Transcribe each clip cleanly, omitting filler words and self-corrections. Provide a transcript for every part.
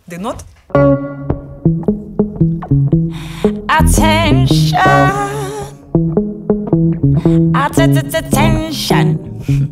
des notes. Attention, attention.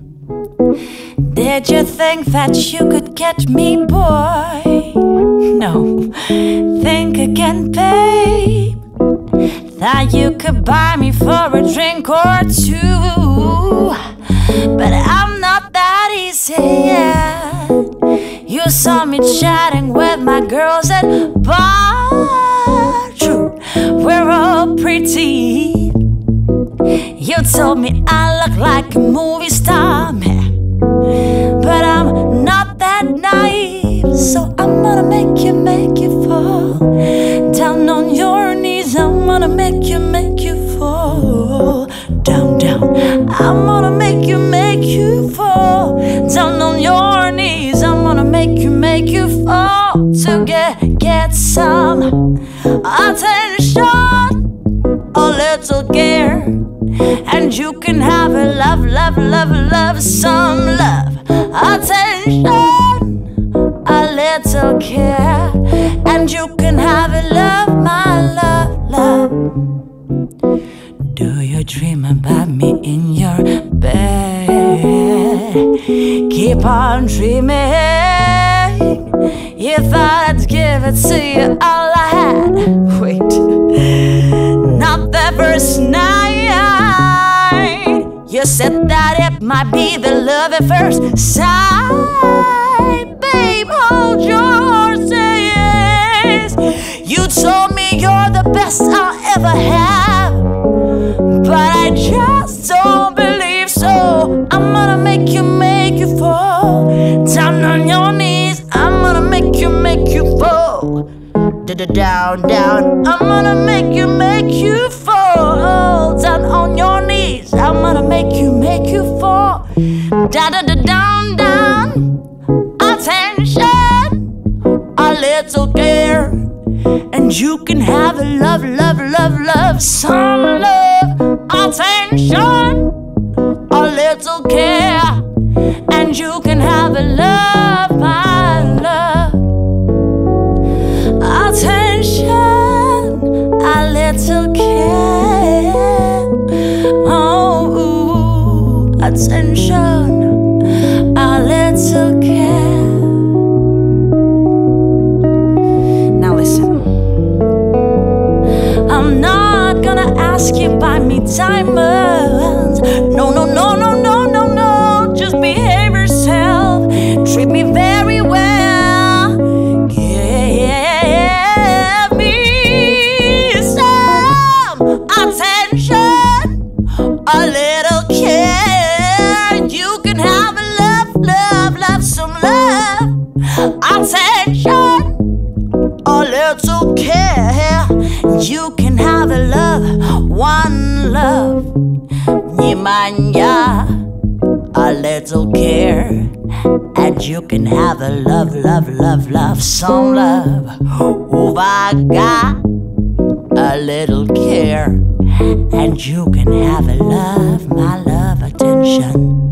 Did you think that you could get me, boy? No, think again, babe. That you could buy me for a drink or two. But I'm not that easy, yeah. You saw me chatting with my girls at bar. True, we're all pretty. You told me I look like a movie star, man. But I'm not that naive, so I'm gonna make you fall. Down on your knees, I'm gonna make you fall. Down, down, I'm gonna make you fall. Down on your knees, I'm gonna make you fall. To get some attention, a little care. And you can have a love, love, love, love, some love. Attention, a little care. And you can have a love, my love, love. Do you dream about me in your bed? Keep on dreaming. You thought I'd give it to you all I had. Wait, not the first night. You said that it might be the love at first sight. Babe, hold yours, say yes. You told me you're the best I'll ever have, but I just don't believe so. I'm gonna make you fall. Down on your knees, I'm gonna make you fall. Down, down, I'm gonna make you fall. Down on your knees, I'm gonna make you fall. Down, down, attention, a little care. And you can have a love, love, love, love, some love. Attention, a little care. And you can have a love, my love. Attention, a little care. Oh, attention, a little care. Now listen, I'm not gonna ask you buy me diamonds. No, no, no, no, no, no, no. Just behave yourself. Treat me very well. A little care. You can have a love, love, love, some love. Attention, a little care. You can have a love, one love. Nimanya, a little care. And you can have a love, love, love, love, some love. Uvaga, a little care. And you can have a love, my love, attention.